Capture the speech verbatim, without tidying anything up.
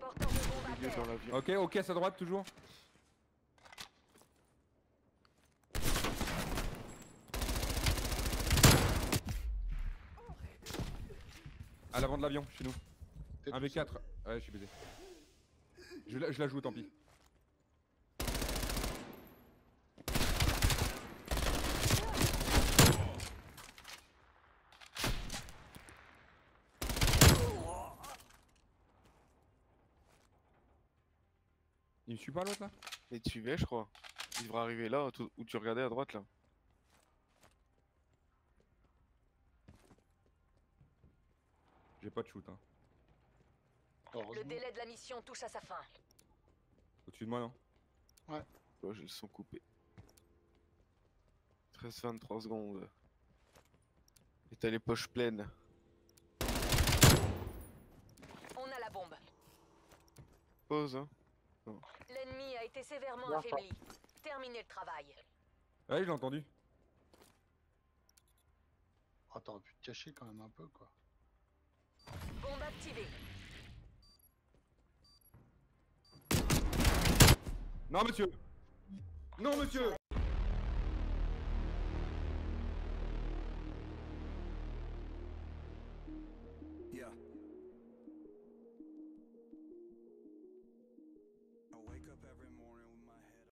Porteur de bombe à Il est terre. dans l'avion. Ok, ok, à sa droite toujours. À l'avant de l'avion, chez nous. T'es un tout v seul. quatre. Ouais, je suis baisé. Je la, je la joue, tant pis. Il me suit pas l'autre là? Il te suivait, je crois. Il devrait arriver là, tout- où tu regardais à droite là. J'ai pas de shoot, hein. Le Heureusement. délai de la mission touche à sa fin. Au-dessus de moi, non? Ouais, j'ai le son coupé. treize vingt-trois secondes. Et t'as les poches pleines. On a la bombe. Pause, hein. L'ennemi a été sévèrement Bien affaibli. Terminez le travail. Ouais, je l'ai entendu. Ah, t'aurais pu te cacher quand même un peu, quoi. Bombe activée. Non, monsieur! Non, monsieur!